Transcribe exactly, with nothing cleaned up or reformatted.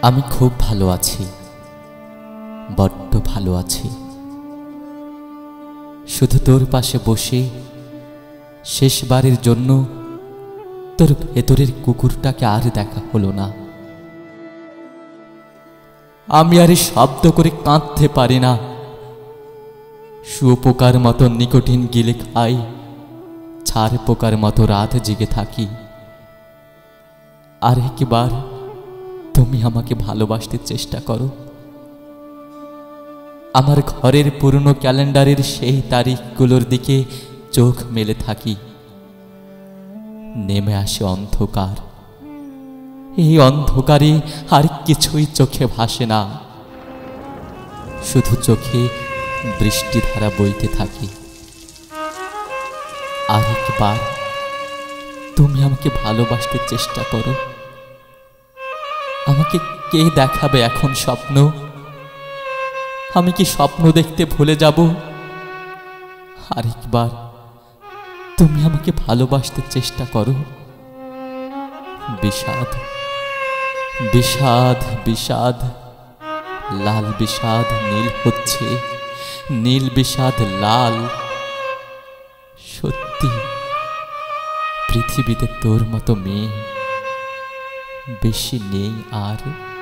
আমি খুব ভালো আছি, বড্ড ভালো আছি। শুধু তোর পাশে বসে শেষবারের জন্য তোর ভেতরের কুকুরটাকে আর দেখা হলো না। আমি আর শব্দ করে কাঁদতে পারি না। শুয়োপোকার মতো নিকোটিন গিলে খাই, ছাড় পোকার মতো রাত জেগে থাকি। আর একবার তুমি আমাকে ভালোবাসতে চেষ্টা করো। আমার ঘরের পুরনো ক্যালেন্ডারের সেই তারিখগুলোর দিকে চোখ মেলে থাকি। নেমে আসে অন্ধকার। এই অন্ধকারে আর কিছুই চোখে ভাসে না, শুধু চোখে বৃষ্টিধারা বইতে থাকে। আর একবার তুমি আমাকে ভালোবাসতে চেষ্টা করো। আমাকে কে দেখাবে এখন স্বপ্ন? আমি কি স্বপ্ন দেখতে ভুলে যাব? আরেকবার তুমি আমাকে ভালোবাসতে চেষ্টা করো। বিষাদ বিষাদ বিষাদ, লাল বিষাদ নীল হচ্ছে, নীল বিষাদ লাল। সত্যি পৃথিবীতে তোর মতো মেয়ে বেশি নেই আর।